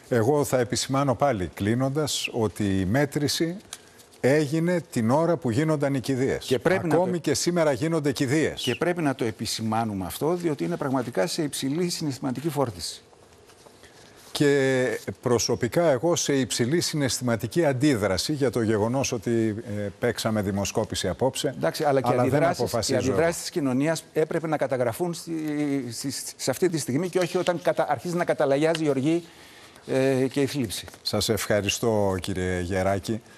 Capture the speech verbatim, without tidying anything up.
Εγώ θα επισημάνω πάλι κλείνοντας ότι η μέτρηση έγινε την ώρα που γίνονταν οι κηδείες. Και Ακόμη το... και σήμερα γίνονται κηδείες. Και πρέπει να το επισημάνουμε αυτό, διότι είναι πραγματικά σε υψηλή συναισθηματική φόρτιση. Και προσωπικά εγώ σε υψηλή συναισθηματική αντίδραση για το γεγονός ότι ε, παίξαμε δημοσκόπηση απόψε. Εντάξει, αλλά και οι αντιδράσεις, οι αντιδράσεις της κοινωνίας έπρεπε να καταγραφούν στη, στη, σε αυτή τη στιγμή και όχι όταν κατα, αρχίζει να καταλαγιάζει η οργή ε, και η θλίψη. Σας ευχαριστώ, κύριε Γεράκη.